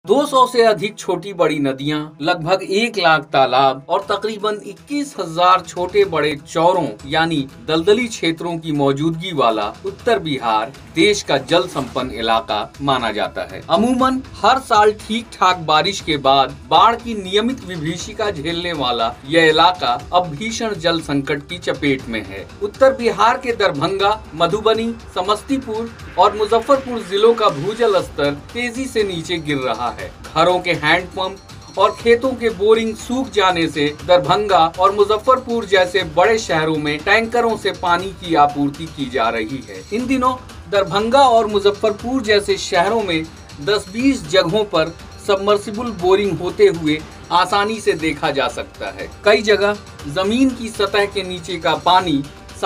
200 से अधिक छोटी बड़ी नदियां, लगभग 1 लाख तालाब और तकरीबन 21,000 छोटे बड़े चौरों यानी दलदली क्षेत्रों की मौजूदगी वाला उत्तर बिहार देश का जल संपन्न इलाका माना जाता है। अमूमन हर साल ठीक ठाक बारिश के बाद बाढ़ की नियमित विभीषिका झेलने वाला यह इलाका अब भीषण जल संकट की चपेट में है। उत्तर बिहार के दरभंगा, मधुबनी, समस्तीपुर और मुजफ्फरपुर जिलों का भूजल स्तर तेजी से नीचे गिर रहा है। घरों के हैंडपंप और खेतों के बोरिंग सूख जाने से दरभंगा और मुजफ्फरपुर जैसे बड़े शहरों में टैंकरों से पानी की आपूर्ति की जा रही है। इन दिनों दरभंगा और मुजफ्फरपुर जैसे शहरों में 10-20 जगहों पर सबमर्सिबल बोरिंग होते हुए आसानी से देखा जा सकता है। कई जगह जमीन की सतह के नीचे का पानी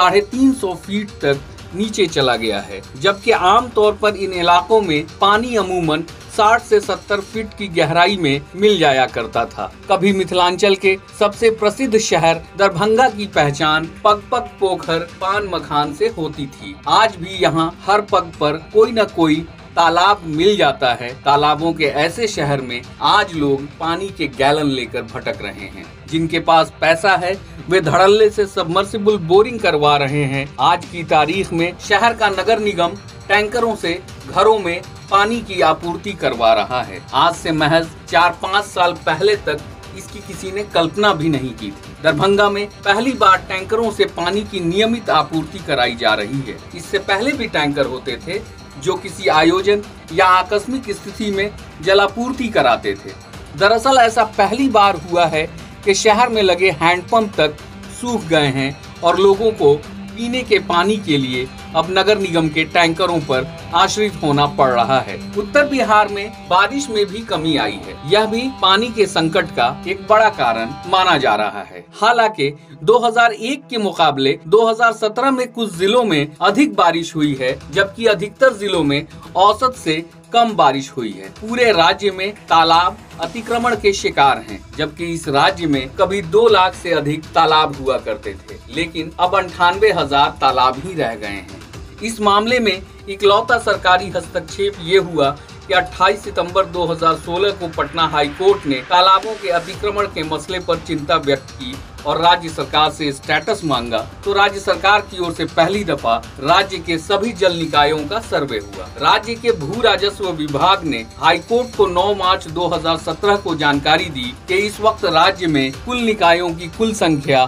350 फीट तक नीचे चला गया है, जबकि आमतौर पर इन इलाकों में पानी अमूमन 60 से 70 फीट की गहराई में मिल जाया करता था। कभी मिथिलांचल के सबसे प्रसिद्ध शहर दरभंगा की पहचान पग पग पोखर पान मखान से होती थी। आज भी यहाँ हर पग पर कोई न कोई तालाब मिल जाता है। तालाबों के ऐसे शहर में आज लोग पानी के गैलन लेकर भटक रहे हैं। जिनके पास पैसा है वे धड़ल्ले से सबमर्सिबल बोरिंग करवा रहे हैं। आज की तारीख में शहर का नगर निगम टैंकरों से घरों में पानी की आपूर्ति करवा रहा है। आज से महज 4-5 साल पहले तक इसकी किसी ने कल्पना भी नहीं की थी। दरभंगा में पहली बार टैंकरों से पानी की नियमित आपूर्ति कराई जा रही है। इससे पहले भी टैंकर होते थे जो किसी आयोजन या आकस्मिक स्थिति में जलापूर्ति कराते थे। दरअसल ऐसा पहली बार हुआ है कि शहर में लगे हैंडपंप तक सूख गए हैं और लोगों को पीने के पानी के लिए अब नगर निगम के टैंकरों पर आश्रित होना पड़ रहा है। उत्तर बिहार में बारिश में भी कमी आई है। यह भी पानी के संकट का एक बड़ा कारण माना जा रहा है। हालांकि 2001 के मुकाबले 2017 में कुछ जिलों में अधिक बारिश हुई है, जबकि अधिकतर जिलों में औसत से कम बारिश हुई है। पूरे राज्य में तालाब अतिक्रमण के शिकार हैं, जबकि इस राज्य में कभी 2 लाख से अधिक तालाब हुआ करते थे, लेकिन अब 98,000 तालाब ही रह गए हैं। इस मामले में इकलौता सरकारी हस्तक्षेप ये हुआ कि 28 सितंबर 2016 को पटना हाई कोर्ट ने तालाबों के अतिक्रमण के मसले पर चिंता व्यक्त की और राज्य सरकार से स्टेटस मांगा, तो राज्य सरकार की ओर से पहली दफा राज्य के सभी जल निकायों का सर्वे हुआ। राज्य के भू राजस्व विभाग ने हाई कोर्ट को 9 मार्च 2017 को जानकारी दी कि इस वक्त राज्य में कुल निकायों की कुल संख्या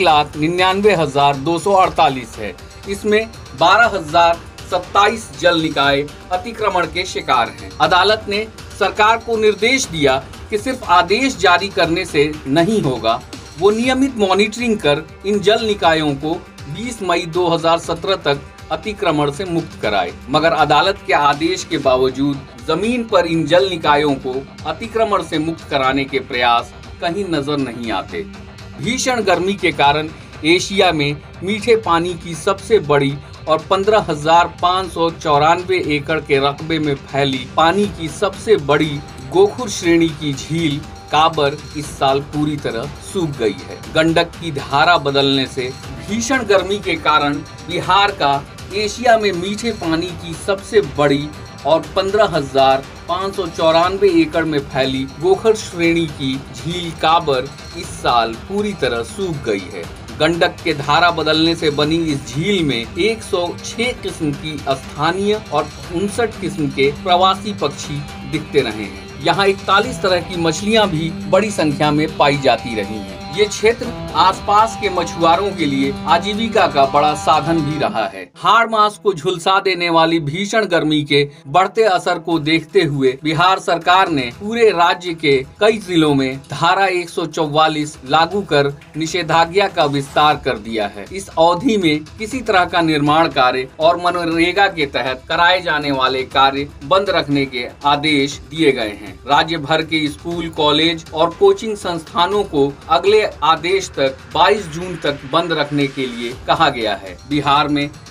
1,99,248 है। इसमें 12,027 जल निकाय अतिक्रमण के शिकार हैं। अदालत ने सरकार को निर्देश दिया कि सिर्फ आदेश जारी करने से नहीं होगा, वो नियमित मॉनिटरिंग कर इन जल निकायों को 20 मई 2017 तक अतिक्रमण से मुक्त कराए। मगर अदालत के आदेश के बावजूद जमीन पर इन जल निकायों को अतिक्रमण से मुक्त कराने के प्रयास कहीं नजर नहीं आते। भीषण गर्मी के कारण एशिया में मीठे पानी की सबसे बड़ी और 15,594 एकड़ के रकबे में फैली पानी की सबसे बड़ी गोखुर श्रेणी की झील काबर इस साल पूरी तरह सूख गई है। गंडक की धारा बदलने से भीषण गर्मी के कारण बिहार का एशिया में मीठे पानी की सबसे बड़ी और 15,594 एकड़ में फैली गोखर श्रेणी की झील काबर इस साल पूरी तरह सूख गई है। गंडक के धारा बदलने से बनी इस झील में 106 किस्म की स्थानीय और 59 किस्म के प्रवासी पक्षी दिखते रहे हैं। यहाँ 41 तरह की मछलियाँ भी बड़ी संख्या में पाई जाती रही हैं। ये क्षेत्र आसपास के मछुआरों के लिए आजीविका का बड़ा साधन भी रहा है। हाड़ मास को झुलसा देने वाली भीषण गर्मी के बढ़ते असर को देखते हुए बिहार सरकार ने पूरे राज्य के कई जिलों में धारा 144 लागू कर निषेधाज्ञा का विस्तार कर दिया है। इस अवधि में किसी तरह का निर्माण कार्य और मनरेगा के तहत कराए जाने वाले कार्य बंद रखने के आदेश दिए गए हैं। राज्य भर के स्कूल, कॉलेज और कोचिंग संस्थानों को अगले आदेश तक 22 जून तक बंद रखने के लिए कहा गया है। बिहार में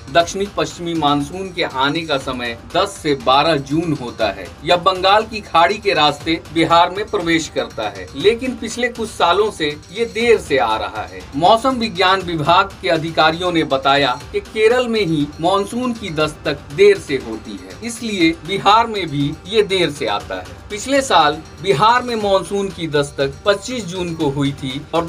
दक्षिणी पश्चिमी मानसून के आने का समय 10 से 12 जून होता है। यह बंगाल की खाड़ी के रास्ते बिहार में प्रवेश करता है, लेकिन पिछले कुछ सालों से ये देर से आ रहा है। मौसम विज्ञान विभाग के अधिकारियों ने बताया कि केरल में ही मानसून की दस्तक देर से होती है, इसलिए बिहार में भी ये देर से आता है। पिछले साल बिहार में मानसून की दस्तक 25 जून को हुई थी और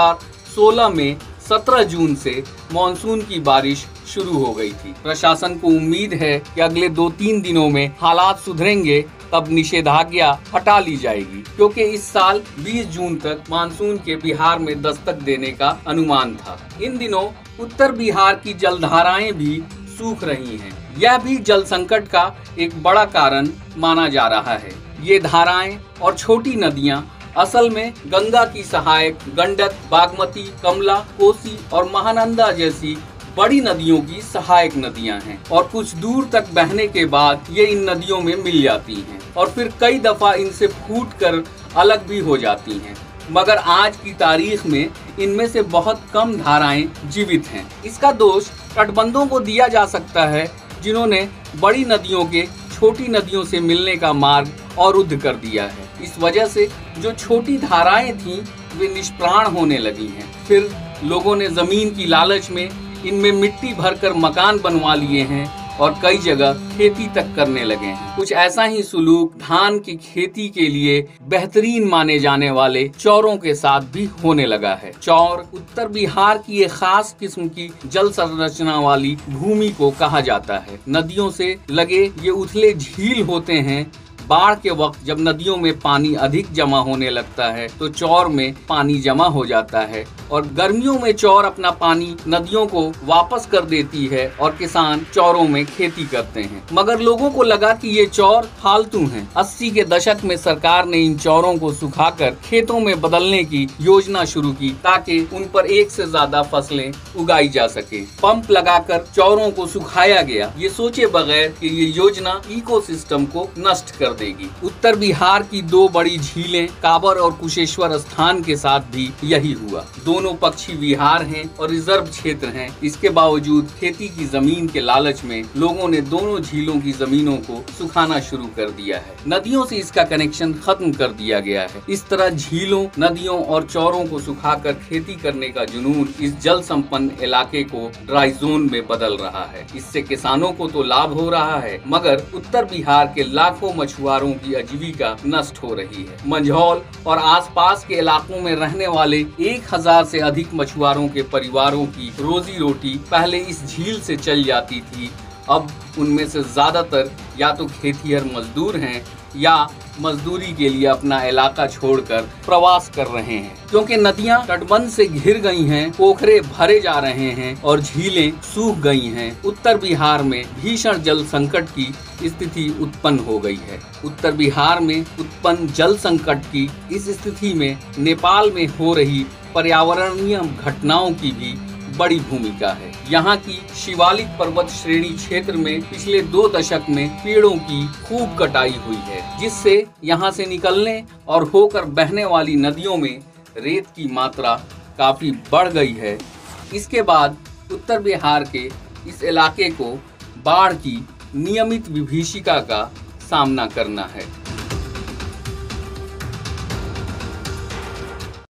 2016 में 17 जून से मानसून की बारिश शुरू हो गई थी। प्रशासन को उम्मीद है कि अगले 2-3 दिनों में हालात सुधरेंगे, तब निषेधाज्ञा हटा ली जाएगी, क्योंकि इस साल 20 जून तक मानसून के बिहार में दस्तक देने का अनुमान था। इन दिनों उत्तर बिहार की जलधाराएं भी सूख रही हैं। यह भी जल संकट का एक बड़ा कारण माना जा रहा है। ये धाराएं और छोटी नदियां असल में गंगा की सहायक गंडक, बागमती, कमला, कोसी और महानंदा जैसी बड़ी नदियों की सहायक नदियां हैं और कुछ दूर तक बहने के बाद ये इन नदियों में मिल जाती हैं और फिर कई दफा इनसे फूटकर अलग भी हो जाती हैं। मगर आज की तारीख में इनमें से बहुत कम धाराएं जीवित हैं। इसका दोष तटबंधों को दिया जा सकता है, जिन्होंने बड़ी नदियों के छोटी नदियों से मिलने का मार्ग अवरुद्ध कर दिया है। इस वजह से जो छोटी धाराएं थीं वे निष्प्राण होने लगी हैं। फिर लोगों ने जमीन की लालच में इनमें मिट्टी भरकर मकान बनवा लिए हैं और कई जगह खेती तक करने लगे हैं। कुछ ऐसा ही सुलूक धान की खेती के लिए बेहतरीन माने जाने वाले चौरों के साथ भी होने लगा है। चौर उत्तर बिहार की एक खास किस्म की जल संरचना वाली भूमि को कहा जाता है। नदियों से लगे ये उथले झील होते हैं। बाढ़ के वक्त जब नदियों में पानी अधिक जमा होने लगता है तो चौर में पानी जमा हो जाता है और गर्मियों में चौर अपना पानी नदियों को वापस कर देती है और किसान चौरों में खेती करते हैं। मगर लोगों को लगा कि ये चौर फालतू हैं। 80 के दशक में सरकार ने इन चौरों को सुखाकर खेतों में बदलने की योजना शुरू की ताकि उन पर एक से ज्यादा फसलें उगाई जा सके। पंप लगाकर चौरों को सुखाया गया, ये सोचे बगैर कि ये योजना इकोसिस्टम को नष्ट कर देगी। उत्तर बिहार की 2 बड़ी झीलें काबर और कुशेश्वर स्थान के साथ भी यही हुआ। दोनों पक्षी विहार हैं और रिजर्व क्षेत्र हैं। इसके बावजूद खेती की जमीन के लालच में लोगों ने दोनों झीलों की जमीनों को सुखाना शुरू कर दिया है। नदियों से इसका कनेक्शन खत्म कर दिया गया है। इस तरह झीलों, नदियों और चौरों को सुखाकर खेती करने का जुनून इस जल संपन्न इलाके को ड्राई जोन में बदल रहा है। इससे किसानों को तो लाभ हो रहा है, मगर उत्तर बिहार के लाखों मछुआरों की आजीविका नष्ट हो रही है। मंझौल और आसपास के इलाकों में रहने वाले 1000 से अधिक मछुआरों के परिवारों की रोजी रोटी पहले इस झील से चल जाती थी। अब उनमें से ज्यादातर या तो खेतिहर मजदूर हैं या मजदूरी के लिए अपना इलाका छोड़कर प्रवास कर रहे हैं, क्योंकि नदियां तटबंध से घिर गई हैं, पोखरे भरे जा रहे हैं और झीलें सूख गई हैं। उत्तर बिहार में भीषण जल संकट की स्थिति उत्पन्न हो गई है। उत्तर बिहार में उत्पन्न जल संकट की इस स्थिति में नेपाल में हो रही पर्यावरणीय घटनाओं की भी बड़ी भूमिका है। यहाँ की शिवालिक पर्वत श्रेणी क्षेत्र में पिछले 2 दशक में पेड़ों की खूब कटाई हुई है, जिससे यहाँ से निकलने और होकर बहने वाली नदियों में रेत की मात्रा काफी बढ़ गई है। इसके बाद उत्तर बिहार के इस इलाके को बाढ़ की नियमित विभीषिका का सामना करना है।